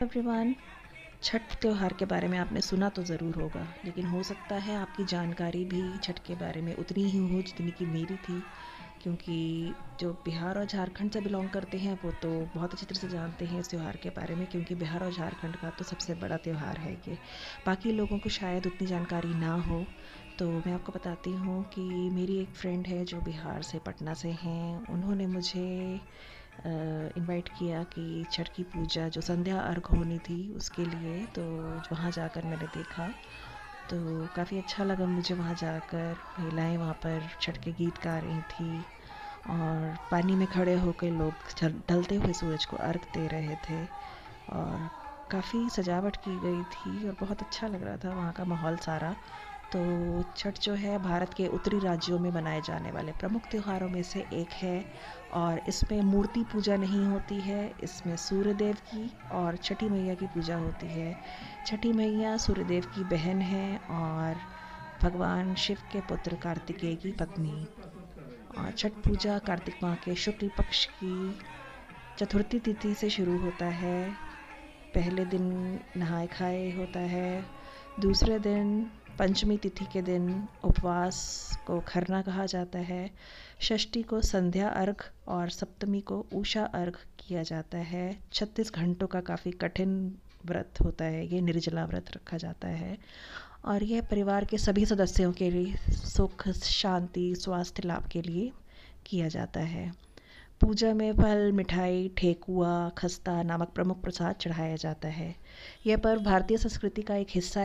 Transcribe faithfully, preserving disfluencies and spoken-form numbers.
Everyone. Chhath त्योहार के बारे में आपने सुना तो ज़रूर होगा, लेकिन हो सकता है आपकी जानकारी भी छठ के बारे में उतनी ही हो जितनी कि मेरी थी, क्योंकि जो बिहार और झारखंड से बिलोंग करते हैं वो तो बहुत अच्छी तरह से जानते हैं इस त्यौहार के बारे में, क्योंकि बिहार और झारखंड का तो सबसे बड़ा त्यौहार है ये। बाकी लोगों को शायद उतनी जानकारी ना हो, तो मैं आपको बताती हूँ कि मेरी एक फ्रेंड है जो बिहार से, पटना से हैं। उन्होंने मुझे इनवाइट किया कि छठ की पूजा जो संध्या अर्घ होनी थी उसके लिए, तो वहाँ जाकर मैंने देखा तो काफ़ी अच्छा लगा मुझे। वहाँ जाकर महिलाएं वहाँ पर छठ के गीत गा रही थी और पानी में खड़े होकर लोग ढलते हुए सूरज को अर्घ दे रहे थे और काफ़ी सजावट की गई थी और बहुत अच्छा लग रहा था वहाँ का माहौल सारा। तो छठ जो है भारत के उत्तरी राज्यों में मनाए जाने वाले प्रमुख त्योहारों में से एक है और इसमें मूर्ति पूजा नहीं होती है, इसमें सूर्यदेव की और छठी मैया की पूजा होती है। छठी मैया सूर्यदेव की बहन है और भगवान शिव के पुत्र कार्तिकेय की पत्नी। और छठ पूजा कार्तिक माह के शुक्ल पक्ष की चतुर्थी तिथि से शुरू होता है। पहले दिन नहाए खाए होता है, दूसरे दिन पंचमी तिथि के दिन उपवास को खरना कहा जाता है, षष्ठी को संध्या अर्घ और सप्तमी को उषा अर्घ किया जाता है। छत्तीस घंटों का काफ़ी कठिन व्रत होता है, ये निर्जला व्रत रखा जाता है और यह परिवार के सभी सदस्यों के लिए सुख शांति स्वास्थ्य लाभ के लिए किया जाता है। पूजा में फल, मिठाई, ठेकुआ, खस्ता नामक प्रमुख प्रसाद चढ़ाया जाता है। यह पर्व भारतीय संस्कृति का एक हिस्सा